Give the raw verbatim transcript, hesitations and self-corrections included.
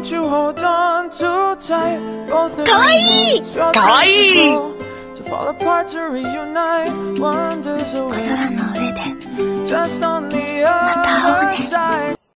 かわいいかわいい小空の上でまた会おうね。